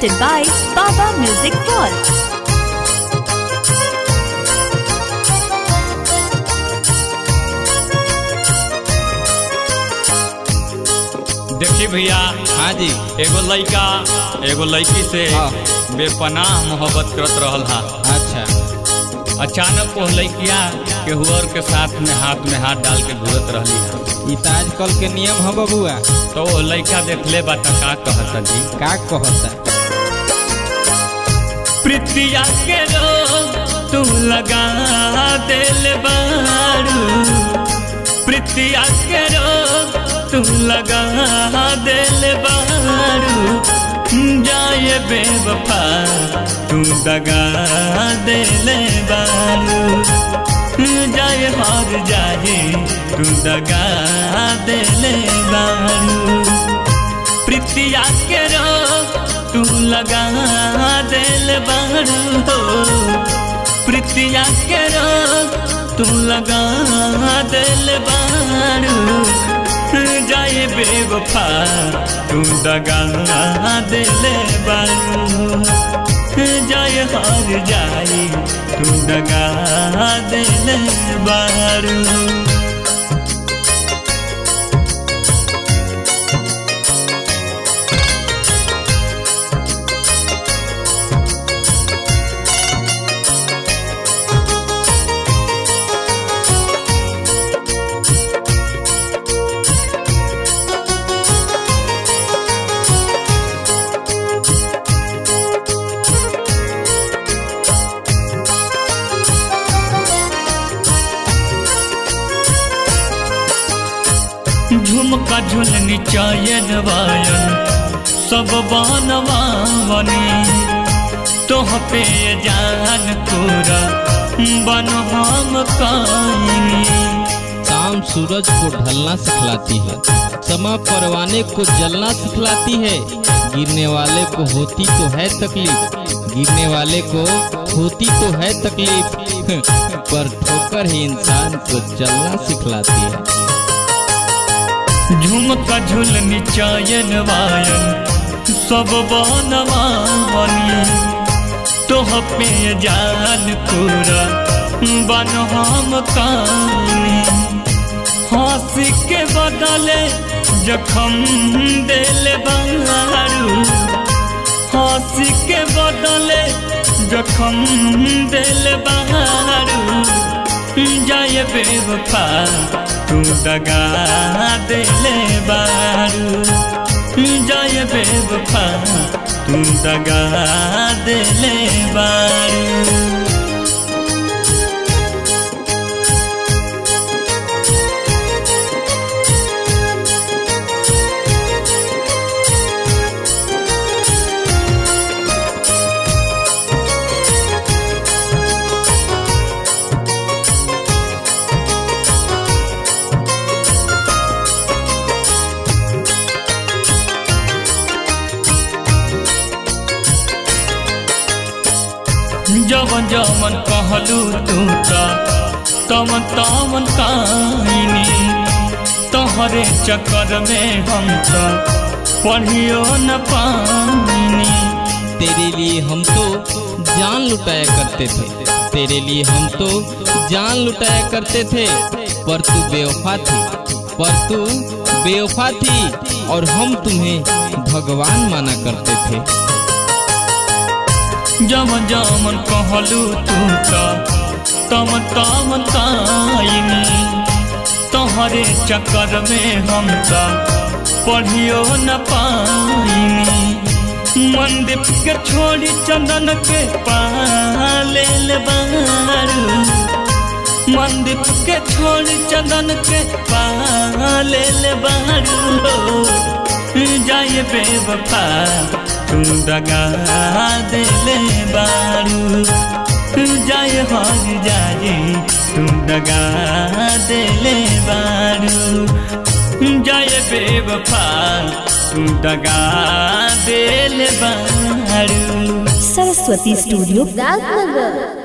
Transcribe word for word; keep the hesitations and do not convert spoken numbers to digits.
presented by Baba Music Vault. देखिए भैया, हाँ जी, एगो लड़का एगो लड़की से हाँ। बेपनाह मोहब्बत करत रहल हा। अच्छा। अचानक वो लड़किया केहू और के साथ में हाथ में हाथ डाल के घूरत रहली है। ई त आजकल के नियम है बबुआ। तो वो लड़का देख ले बात का कहता जी का कहता प्रीतिया के रोग तू लगा दिल बारू, प्रीतिया के रोग तू लगा दिल बारू, जाए बेवफा तू दगा दिल बारू, जाए हार जाए तू दगा दिल बारू, प्रीतिया के रोग तू लगा दिल बारू, प्रीतिया के रोग तू लगा दिल बारू, जाए बेवफा तू दगा दिल बारू, जाए हार जाए तू दगा दिल बारू। झुमका झुलनी चायन वायन सब बनवावनी, तोह पे जान पूरा बन हम कायनी। शाम सूरज को ढलना सिखलाती है, समा परवाने को जलना सिखलाती है, गिरने वाले को होती तो है तकलीफ, गिरने वाले को होती तो है तकलीफ, पर ठोकर ही इंसान को चलना सिखलाती है। झुमका झुलनी चायन वायन सब बनवावनी, तोह पे जान पूरा बन हम कायनी। हंसी के बदले जखम दिल बारू, हंसी के बदले जखम दिल बारू, जाए बेवफा तू दगा दिल बारू, जाए बेवफा तू दगा दिल बारू। जवन जवन कहलू तू तमन तमन काइनी, तोहरे चक्कर में हम तो पढ़ियो न पानी। तेरे लिए हम तो जान लुटाया करते थे, तेरे लिए हम तो जान लुटाया करते थे, पर तू बेवफा थी, पर तू बेवफा थी और हम तुम्हें भगवान माना करते थे। जमन जमन कहलू तू तमन तमन काइनी, तोहरे चक्कर में हम तो पढ़ियो न पाइनी। मंदिर के छोड़ी चंदन के पाले बारू, मंदिर के छोड़ी चंदन के पाले बारू, जाए बेवफा तू दगा दिल बारू, जाए हार जाए तू दगा दिल बारू, जाए बेवफा तू दगा दिल बारू। सरस्वती स्टूडियो राजनगर।